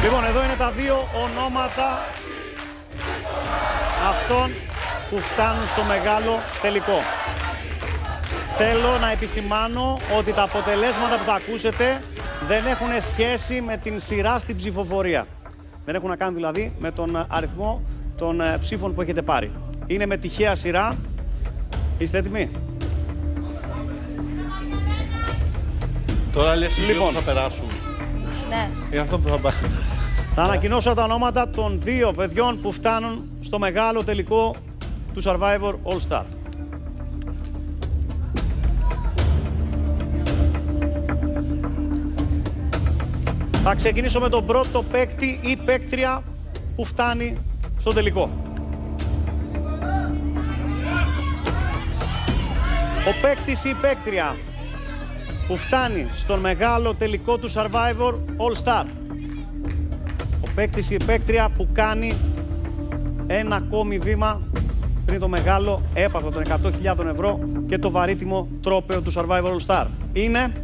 Λοιπόν, εδώ είναι τα δύο ονόματα αυτών που φτάνουν στο μεγάλο τελικό. Θέλω να επισημάνω ότι τα αποτελέσματα που θα ακούσετε δεν έχουν σχέση με την σειρά στην ψηφοφορία. Δεν έχουν να κάνουν δηλαδή με τον αριθμό των ψήφων που έχετε πάρει. Είναι με τυχαία σειρά. Είστε έτοιμοι? Τώρα λες λοιπόν, θα περάσουν. Ναι. Είναι αυτό που θα πάει. Θα ανακοινώσω τα ονόματα των δύο παιδιών που φτάνουν στο μεγάλο τελικό του Survivor All Star. Θα ξεκινήσω με τον πρώτο παίκτη ή παίκτρια που φτάνει στο τελικό. Ο παίκτης ή παίκτρια που φτάνει στον μεγάλο τελικό του Survivor All Star. Ο παίκτης ή παίκτρια που κάνει ένα ακόμη βήμα πριν το μεγάλο έπαθλο των 100.000 ευρώ και το βαρύτιμο τρόπαιο του Survivor All Star. Είναι...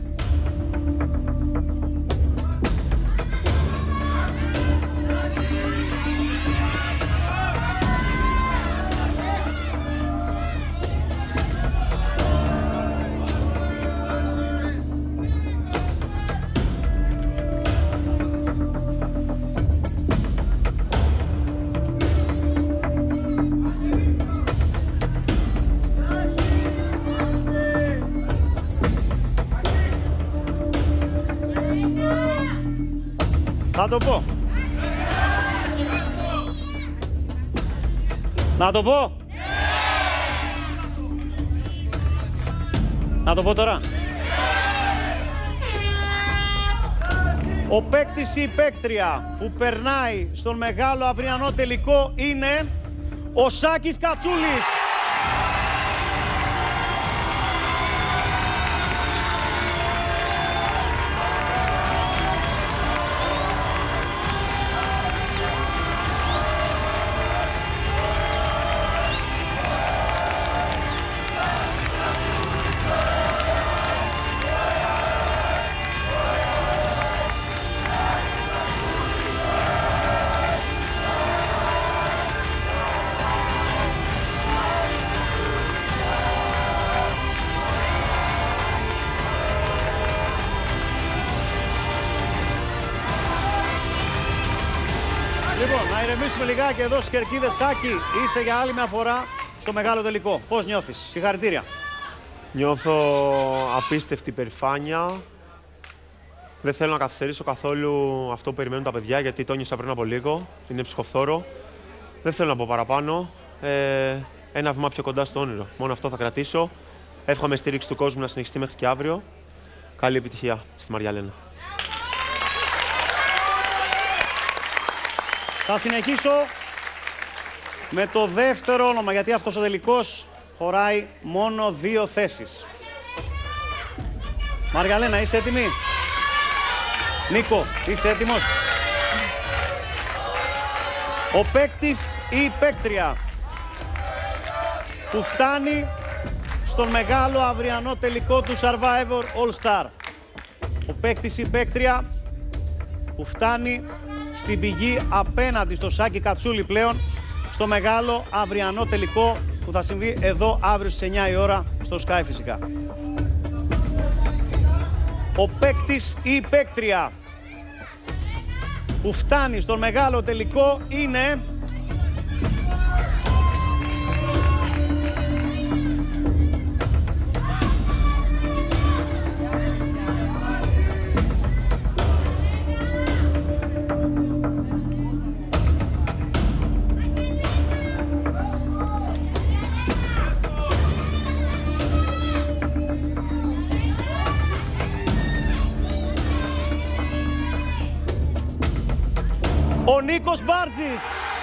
Θα το πω. Να το πω. Να το πω τώρα. Ο παίκτης ή παίκτρια που περνάει στον μεγάλο αυριανό τελικό είναι ο Σάκης Κατσούλης. Λοιπόν, να ηρεμήσουμε λιγάκι εδώ στις κερκίδες. Σάκη, είσαι για άλλη μια φορά στο μεγάλο τελικό. Πώς νιώθεις? Συγχαρητήρια. Νιώθω απίστευτη περηφάνεια. Δεν θέλω να καθυστερήσω καθόλου αυτό που περιμένουν τα παιδιά, γιατί το νιώσα πριν από λίγο. Είναι ψυχοφθόρο. Δεν θέλω να πω παραπάνω. Ένα βήμα πιο κοντά στο όνειρο. Μόνο αυτό θα κρατήσω. Εύχομαι στήριξη του κόσμου να συνεχιστεί μέχρι και αύριο. Καλή επιτυχία στη Μαριαλένα. Θα συνεχίσω με το δεύτερο όνομα, γιατί αυτός ο τελικός χωράει μόνο 2 θέσεις. Μαργαλένα, είσαι έτοιμη? Νίκο, είσαι έτοιμος? Ο παίκτης ή η παίκτρια που φτάνει στον μεγάλο αυριανό τελικό του Survivor All Star. Ο παίκτης ή η παίκτρια που φτάνει στην πηγή απέναντι στο Σάκη Κατσούλη πλέον, στο μεγάλο αυριανό τελικό που θα συμβεί εδώ αύριο στις 9 η ώρα στο Sky φυσικά. Ο παίκτης ή η παίκτρια που φτάνει στον μεγάλο τελικό είναι... ο Νίκος Μπάρτζης.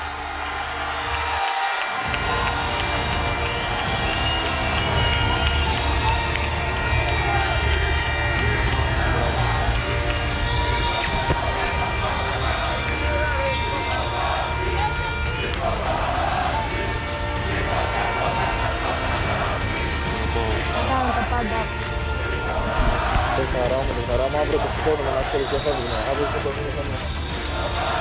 Κάνω τα πάντα. Το χαρά μου, αύριο το σηκώνουμε να ξέρεις ποιο θα βγει. Αύριο το σηκώνουμε.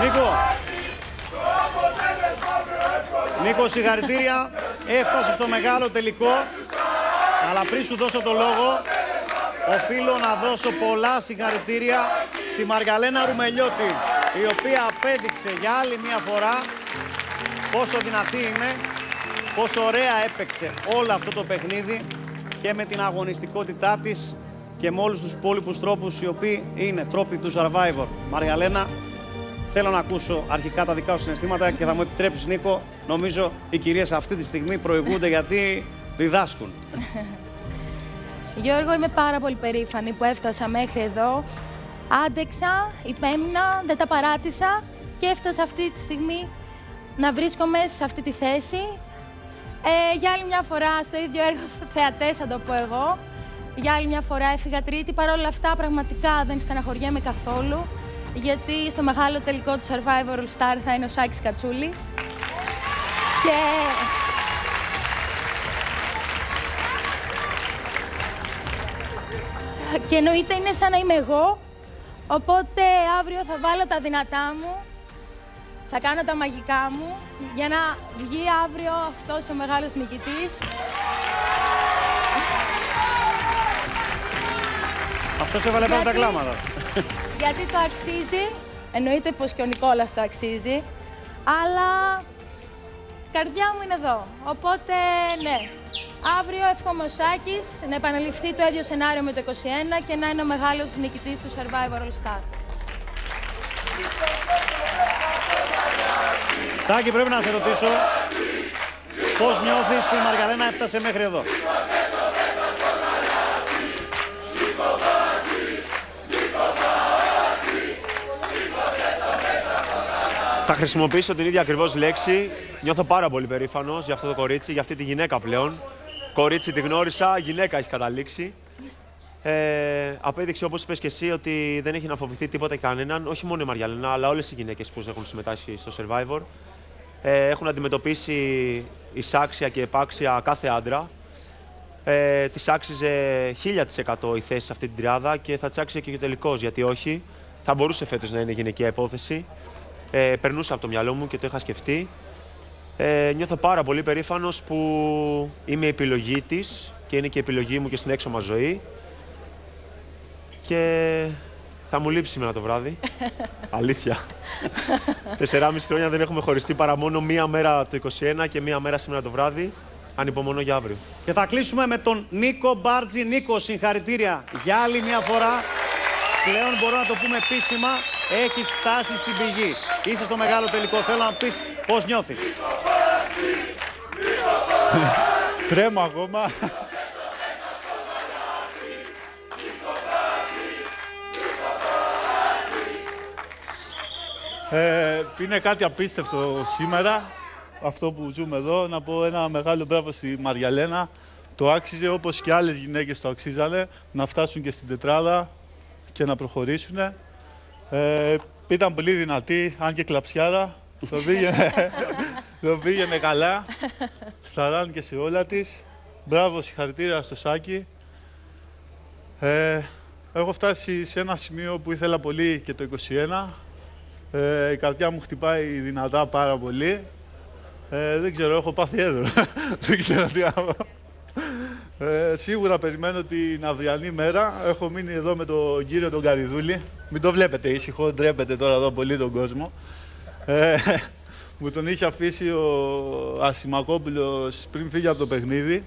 Νίκο, συγχαρητήρια. Έφτασε στο μεγάλο τελικό. Αλλά πριν σου δώσω το λόγο, οφείλω να δώσω πολλά συγχαρητήρια στη Μαργαλένα Ρουμελιώτη, η οποία απέδειξε για άλλη μια φορά πόσο δυνατή είναι, πόσο ωραία έπαιξε όλο αυτό το παιχνίδι και με την αγωνιστικότητά της και με όλους τους υπόλοιπους τρόπους οι οποίοι είναι τρόποι του Survivor. Μαργαλένα, θέλω να ακούσω αρχικά τα δικά σου συναισθήματα και θα μου επιτρέψεις, Νίκο, νομίζω οι κυρίες αυτή τη στιγμή προηγούνται γιατί διδάσκουν. Γιώργο, είμαι πάρα πολύ περήφανη που έφτασα μέχρι εδώ. Άντεξα, υπέμεινα, δεν τα παράτησα και έφτασα αυτή τη στιγμή να βρίσκομαι σε αυτή τη θέση. Για άλλη μια φορά στο ίδιο έργο θεατές, θα το πω εγώ. Για άλλη μια φορά έφυγα τρίτη. Παρ' όλα αυτά, πραγματικά δεν στεναχωριέμαι καθόλου. Γιατί στο μεγάλο τελικό του Survivor All Star θα είναι ο Σάκης Κατσούλης. Και εννοείται είναι σαν να είμαι εγώ. Οπότε αύριο θα βάλω τα δυνατά μου. Θα κάνω τα μαγικά μου για να βγει αύριο αυτός ο μεγάλος νικητής. Αυτός έβαλε πάνω τα κλάματα. Γιατί το αξίζει. Εννοείται πως και ο Νικόλας το αξίζει. Αλλά η καρδιά μου είναι εδώ. Οπότε, ναι. Αύριο εύχομαι ο Σάκης να επαναληφθεί το ίδιο σενάριο με το 21 και να είναι ο μεγάλος νικητής του Survivor All Star. Σάκη, πρέπει να σε ρωτήσω πώς νιώθεις που η Μαργαλένα έφτασε μέχρι εδώ. Θα χρησιμοποιήσω την ίδια ακριβώς λέξη. Νιώθω πάρα πολύ περήφανος για αυτό το κορίτσι, για αυτή τη γυναίκα πλέον. Κορίτσι τη γνώρισα, γυναίκα έχει καταλήξει. Απέδειξε, όπως είπες και εσύ, ότι δεν έχει να φοβηθεί τίποτα κανέναν. Όχι μόνο η Μαργαλένα, αλλά όλες οι γυναίκες που έχουν συμμετάσχει στο Survivor. Έχουν αντιμετωπίσει εισάξια και επάξια κάθε άντρα. Της άξιζε 1000% η θέση σε αυτή την τριάδα και θα της άξιζε και ο τελικός, γιατί όχι. Θα μπορούσε φέτος να είναι γυναικεία υπόθεση. Περνούσα από το μυαλό μου και το είχα σκεφτεί. Νιώθω πάρα πολύ περήφανος που είμαι η επιλογή της και είναι και η επιλογή μου και στην έξω μας ζωή. Και θα μου λείψει σήμερα το βράδυ. Αλήθεια. 4,5 χρόνια δεν έχουμε χωριστεί παρά μόνο μία μέρα το 21 και μία μέρα σήμερα το βράδυ. Ανυπομονώ για αύριο. Και θα κλείσουμε με τον Νίκο Μπάρτζη. Νίκο, συγχαρητήρια για άλλη μια φορά. Πλέον μπορώ να το πούμε επίσημα, έχεις φτάσει στην πηγή. Είσαι στο μεγάλο τελικό. Θέλω να πεις πώς νιώθεις. Τρέμω ακόμα. Είναι κάτι απίστευτο σήμερα, αυτό που ζούμε εδώ. Να πω ένα μεγάλο μπράβο στη Μαργαλένα. Το άξιζε, όπως και άλλες γυναίκες το αξίζανε, να φτάσουν και στην τετράδα και να προχωρήσουν. Ήταν πολύ δυνατή, αν και κλαψιάρα. Το πήγαινε καλά, στα ραν και σε όλα της. Μπράβο, συγχαρητήρια στο Σάκη. Έχω φτάσει σε ένα σημείο που ήθελα πολύ και το 21. Η καρδιά μου χτυπάει δυνατά πάρα πολύ. Δεν ξέρω, έχω πάθει έδωρο. Δεν ξέρω τι άλλο. Σίγουρα περιμένω την αυριανή μέρα. Έχω μείνει εδώ με τον κύριο τον Καριδούλη. Μην το βλέπετε ήσυχο, ντρέπετε τώρα εδώ πολύ τον κόσμο. Μου τον είχε αφήσει ο Ασημακόπουλος πριν φύγει από το παιχνίδι.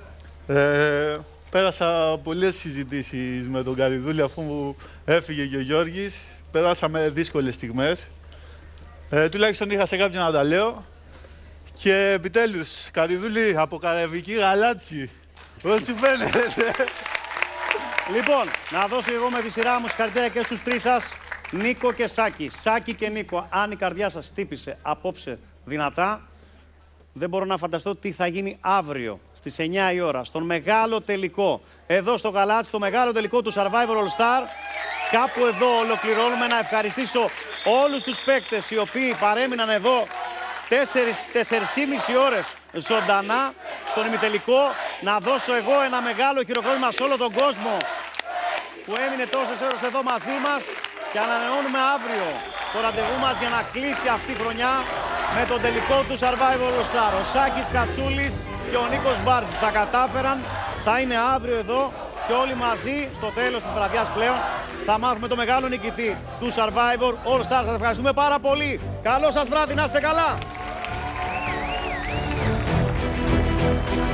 Πέρασα πολλές συζητήσεις με τον Καριδούλη αφού μου έφυγε και ο Γιώργης. Περάσαμε δύσκολες στιγμές. Τουλάχιστον είχα σε κάποιον να τα λέω. Και επιτέλους, Καριδούλη, από Καραϊβική Γαλάτσι. Πώς σου φαίνεται. Λοιπόν, να δώσω εγώ με τη σειρά μου συγχαρητήρια και στους τρεις σας, Νίκο και Σάκη. Σάκη και Νίκο, αν η καρδιά σας χτύπησε απόψε δυνατά, δεν μπορώ να φανταστώ τι θα γίνει αύριο στις 9 η ώρα, στον μεγάλο τελικό. Εδώ στο Γαλάτσι, το μεγάλο τελικό του Survivor All Star. Κάπου εδώ ολοκληρώνουμε. Να ευχαριστήσω όλους τους παίκτες οι οποίοι παρέμειναν εδώ 4,5 ώρες ζωντανά στον ημιτελικό. Να δώσω εγώ ένα μεγάλο χειροκρότημα σε όλο τον κόσμο που έμεινε τόσες ώρες εδώ μαζί μας και ανανεώνουμε αύριο το ραντεβού μας για να κλείσει αυτή η χρονιά με τον τελικό του Survivor All Star. Ο Σάκης Κατσούλης και ο Νίκος Μπάρτζης τα κατάφεραν. Θα είναι αύριο εδώ και όλοι μαζί στο τέλος της βραδιάς πλέον θα μάθουμε το μεγάλο νικητή του Survivor All Star. Σας ευχαριστούμε πάρα πολύ. Καλό σας βράδυ, να είστε καλά.